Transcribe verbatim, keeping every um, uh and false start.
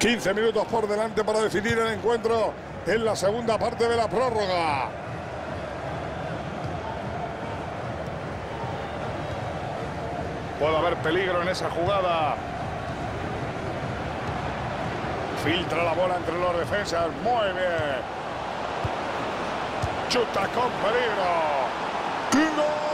quince minutos por delante para decidir el encuentro en la segunda parte de la prórroga. Puede haber peligro en esa jugada. Filtra la bola entre los defensas. Muy bien. Chuta con peligro. ¡Gol!